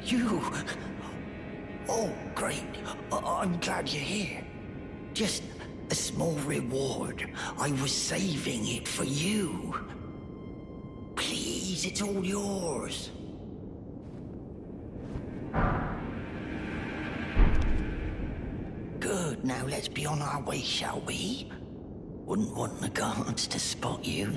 You? Oh, great. I'm glad you're here. Just a small reward. I was saving it for you. Please, it's all yours. Good. Now let's be on our way, shall we? Wouldn't want the guards to spot you.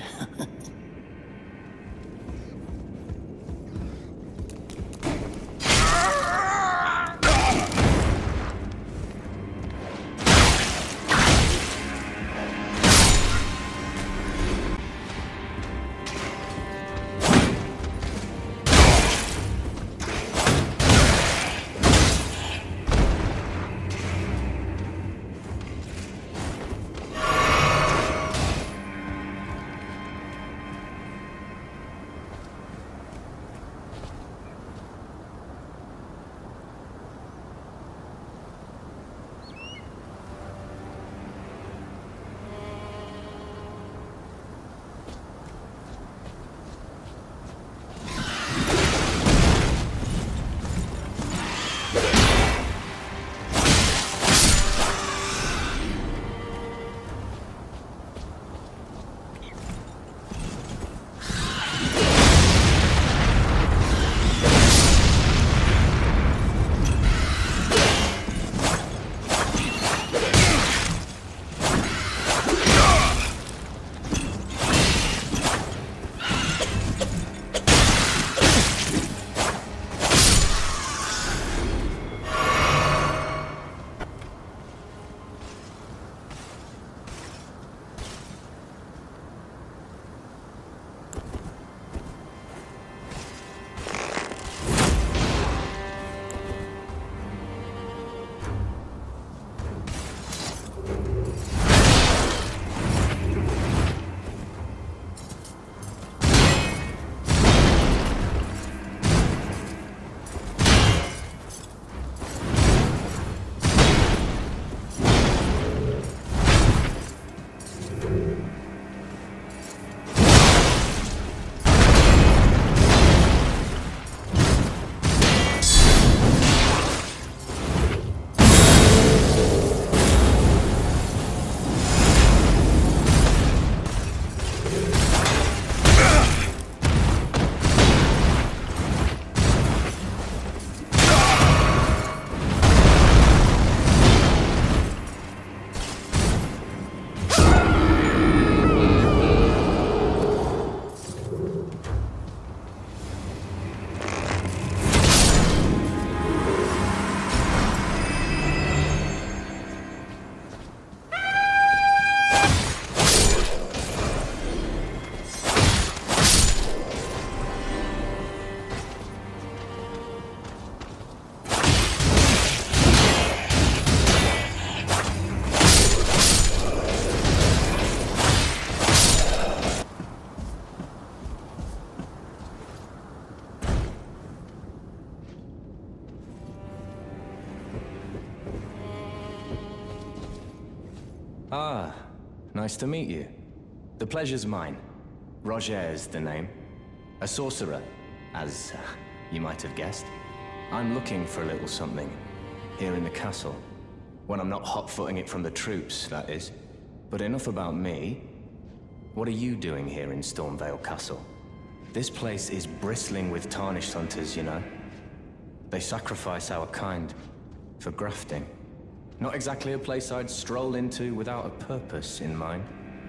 Ah, nice to meet you. The pleasure's mine. Roger is the name. A sorcerer, as you might have guessed. I'm looking for a little something here in the castle. When I'm not hot-footing it from the troops, that is. But enough about me. What are you doing here in Stormveil Castle? This place is bristling with tarnished hunters, you know. They sacrifice our kind for grafting. Not exactly a place I'd stroll into without a purpose in mind.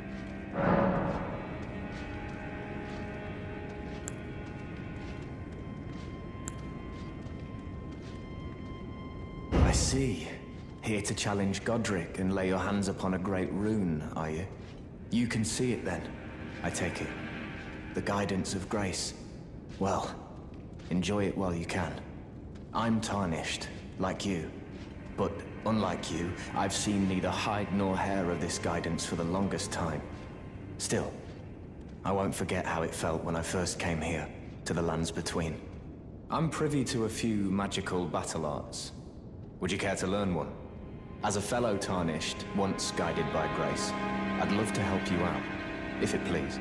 I see. Here to challenge Godric and lay your hands upon a great rune, are you? You can see it then, I take it. The guidance of grace. Well, enjoy it while you can. I'm tarnished, like you. But unlike you, I've seen neither hide nor hair of this guidance for the longest time. Still, I won't forget how it felt when I first came here, to the Lands Between. I'm privy to a few magical battle arts. Would you care to learn one? As a fellow Tarnished, once guided by grace, I'd love to help you out, if it please.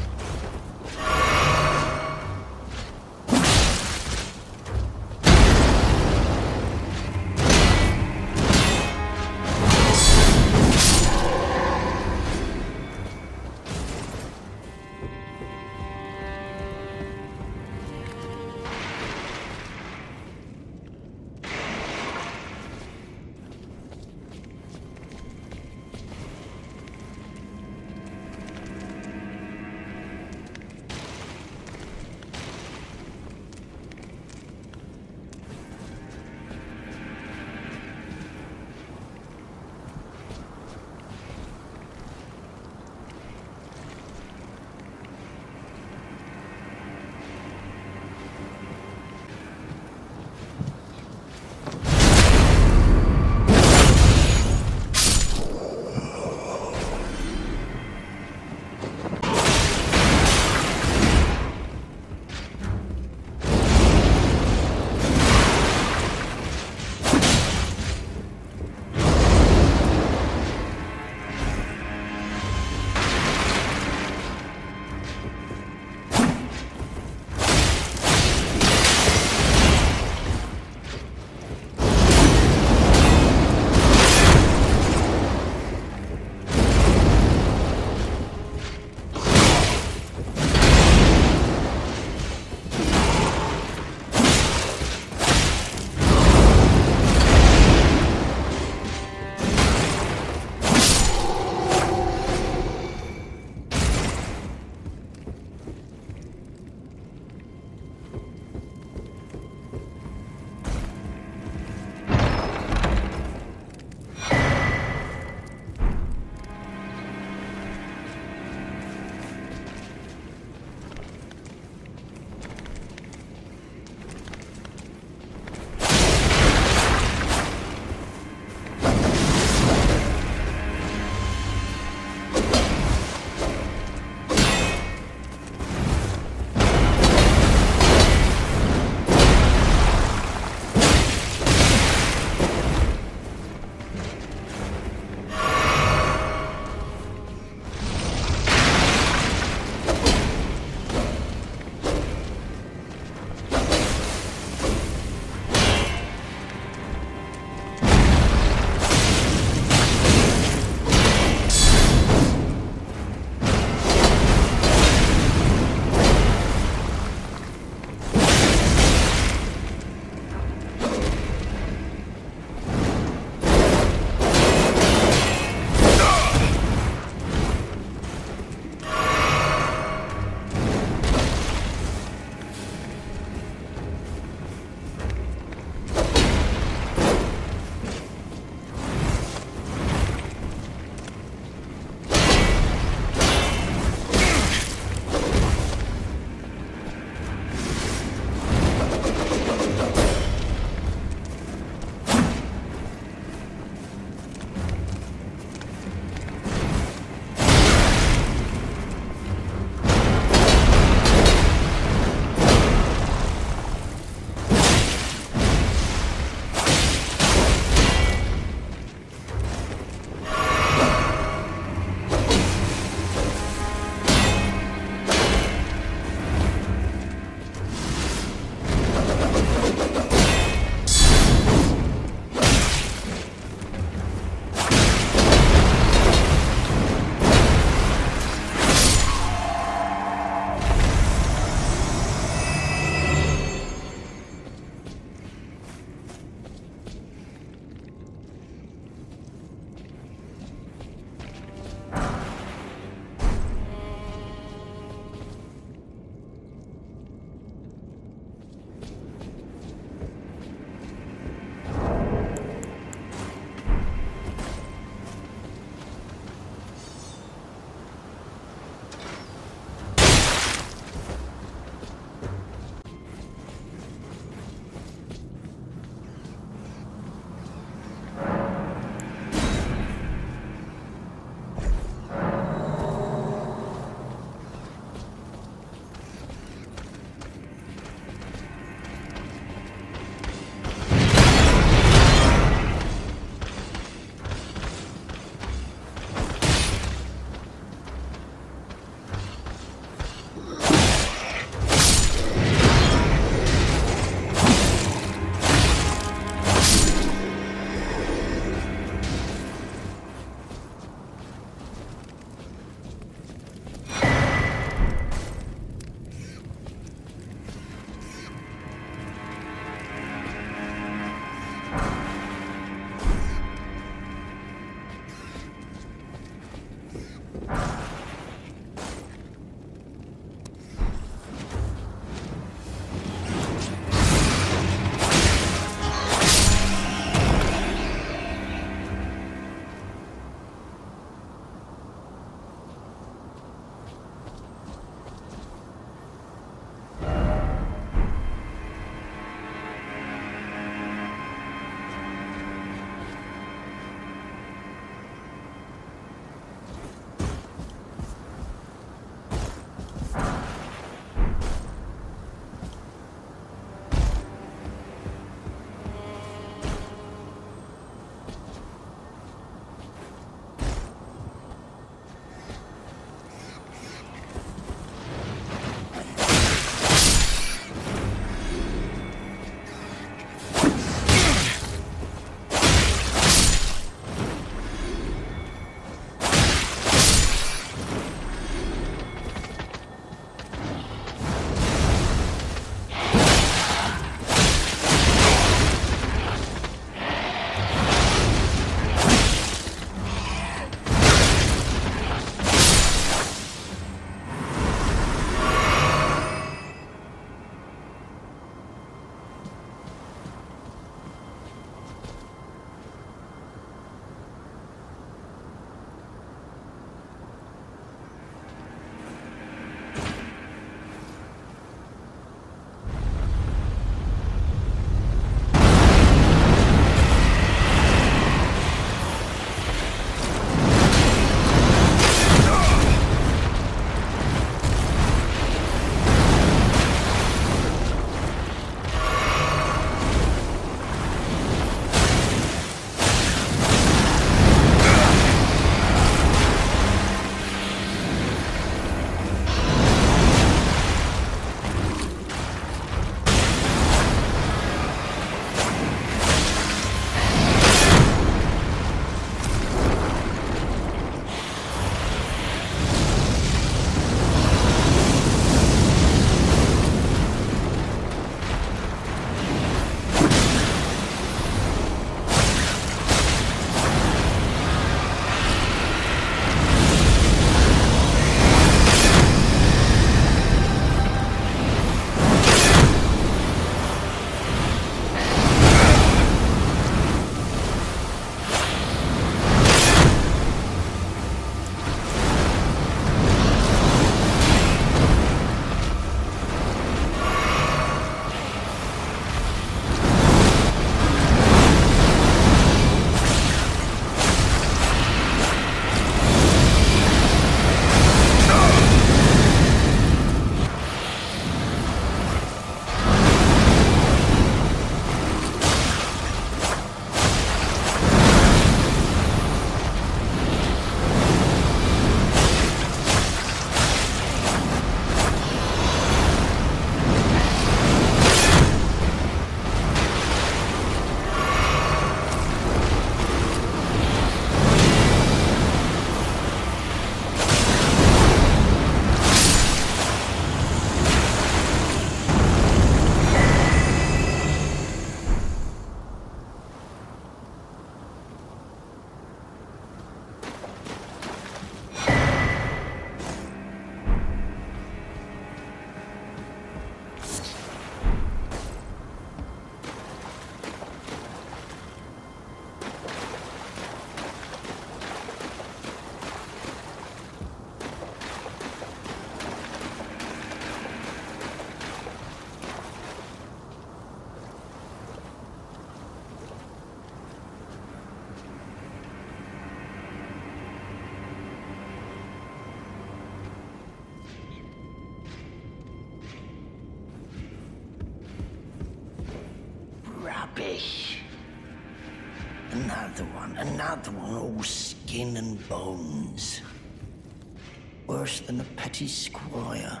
Rubbish. Another one, all skin and bones. Worse than a petty squire.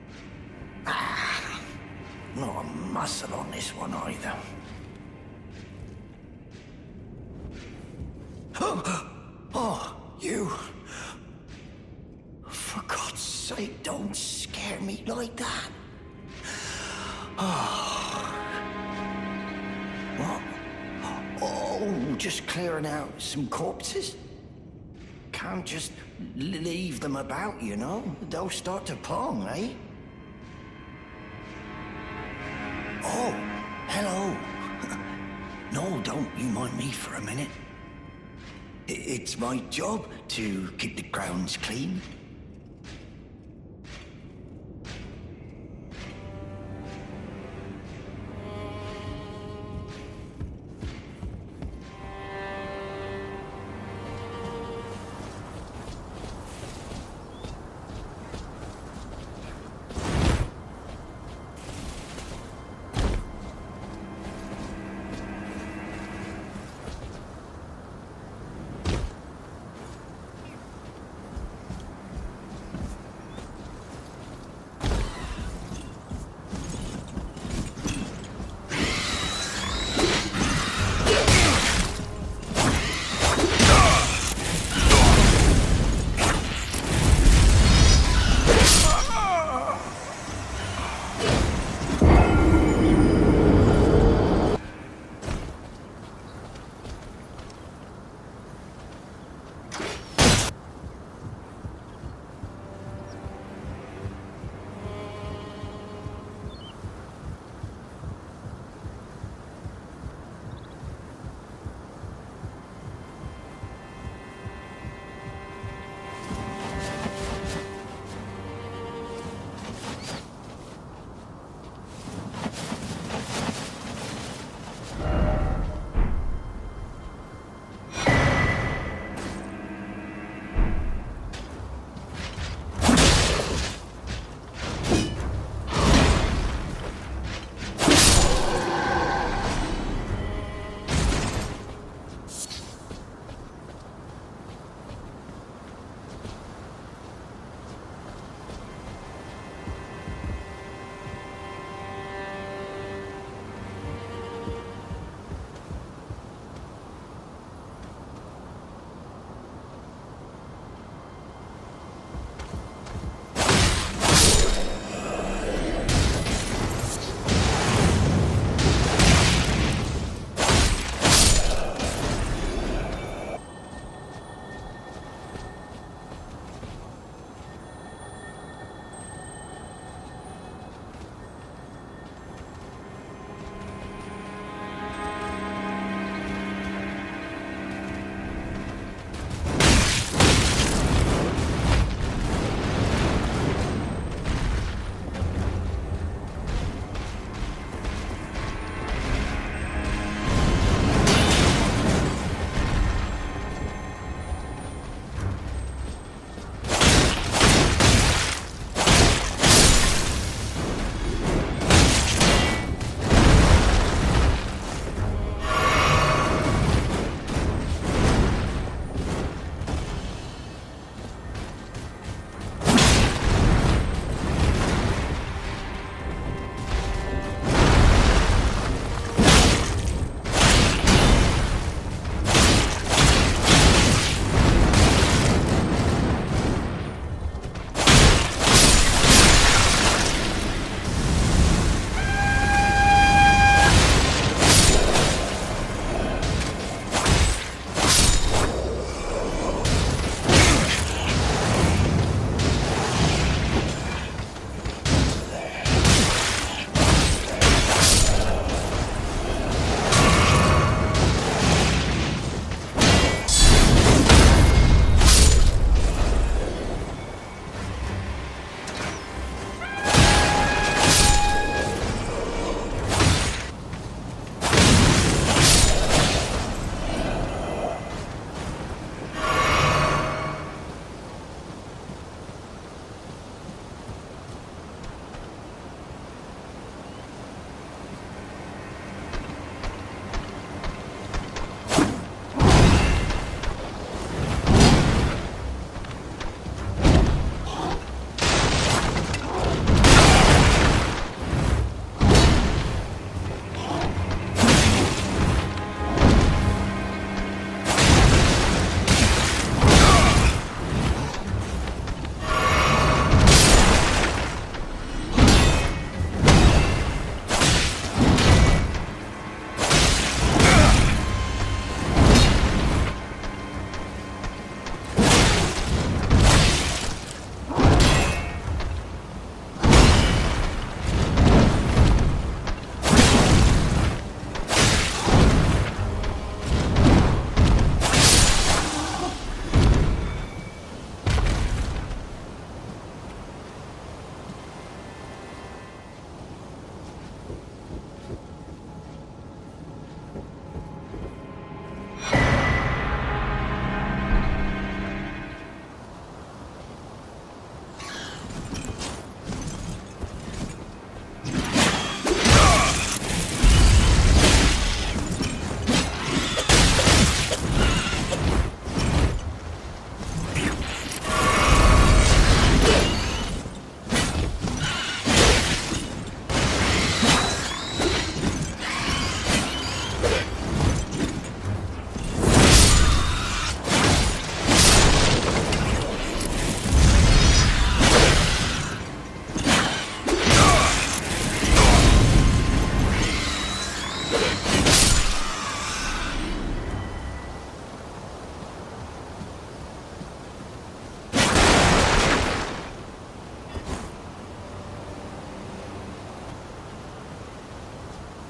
Ah, not a muscle on this one either. Oh, you. For God's sake, don't scare me like that. Oh. What? Oh, just clearing out some corpses? Can't just leave them about, you know? They'll start to pong, eh? Oh, hello. No, don't you mind me for a minute. It's my job to keep the grounds clean.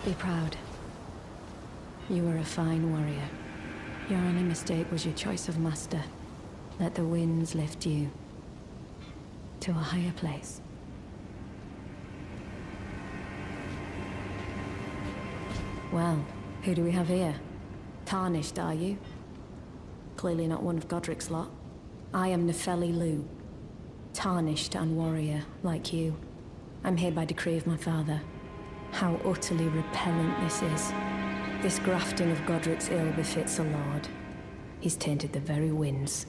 Be proud. You were a fine warrior. Your only mistake was your choice of master. Let the winds lift you to a higher place. Well, who do we have here? Tarnished, are you? Clearly not one of Godric's lot. I am Nefeli Loux. Tarnished and warrior, like you. I'm here by decree of my father. How utterly repellent this is. This grafting of Godric's ill befits a lord. He's tainted the very winds.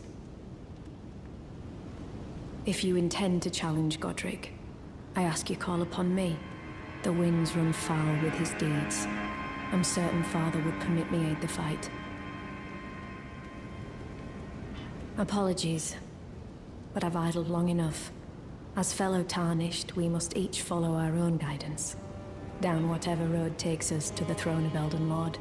If you intend to challenge Godric, I ask you call upon me. The winds run foul with his deeds. I'm certain father would permit me aid the fight. Apologies, but I've idled long enough. As fellow Tarnished, we must each follow our own guidance. Down whatever road takes us to the throne of Elden Lord.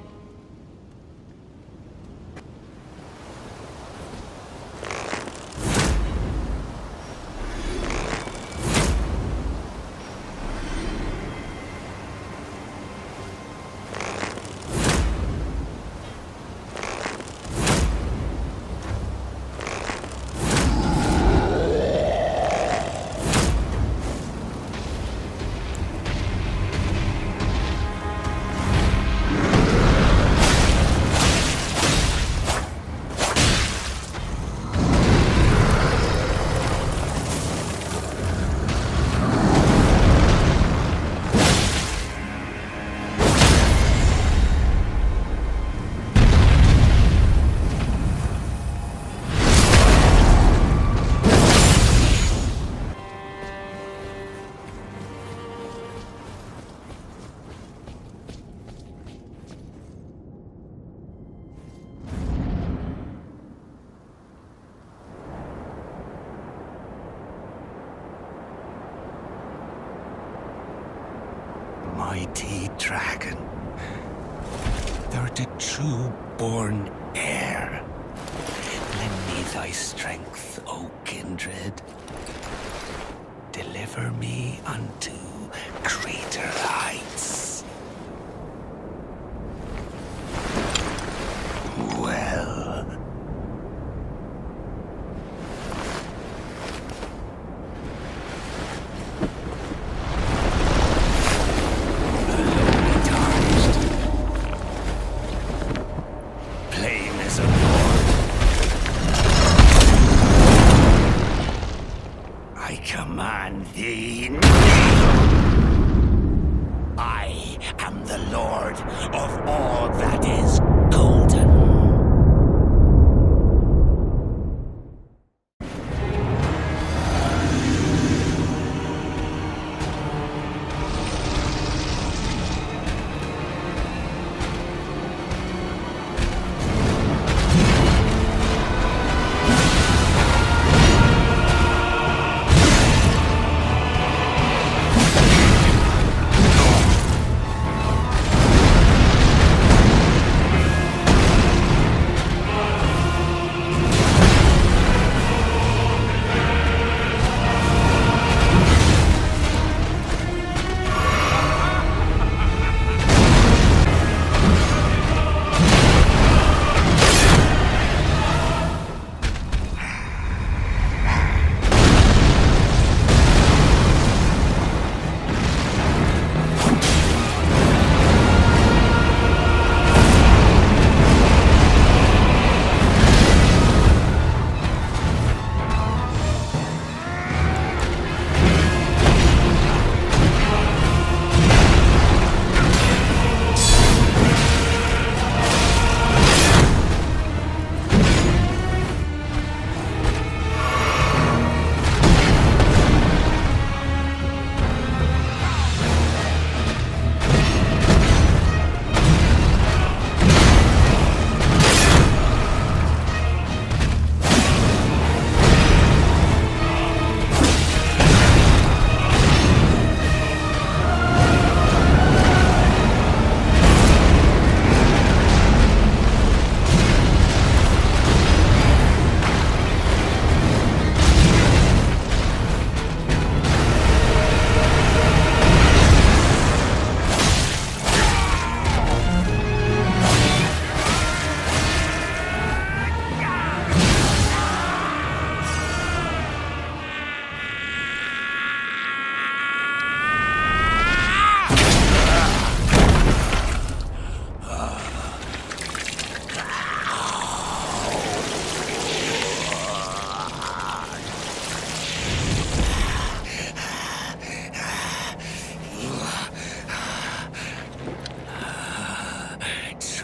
Mighty dragon, thou the true-born heir. Lend me thy strength, O kindred. Deliver me unto greater heights. Well. I am the Lord of all that is golden.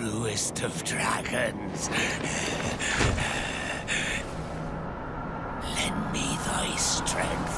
truest of dragons. Lend me thy strength.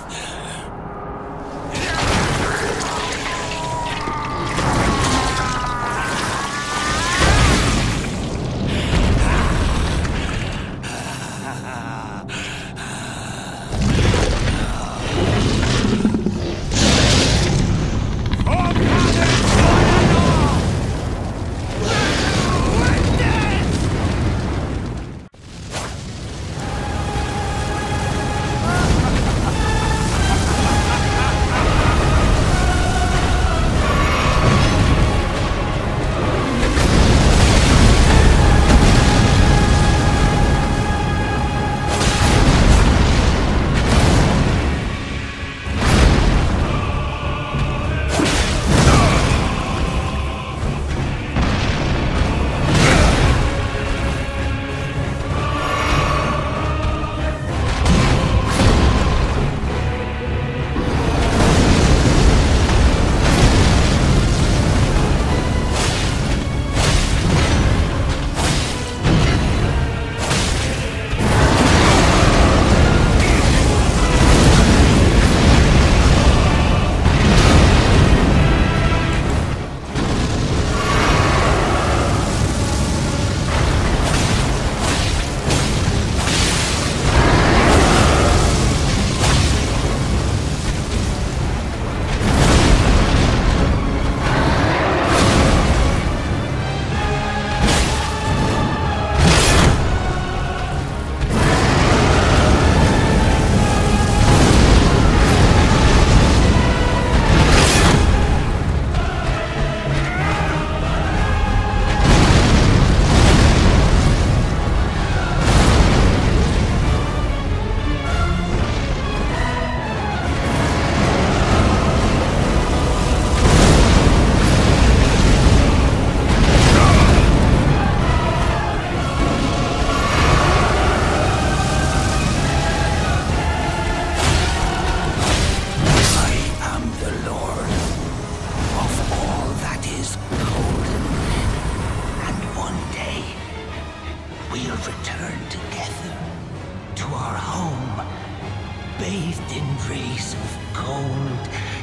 Return together to our home, bathed in rays of gold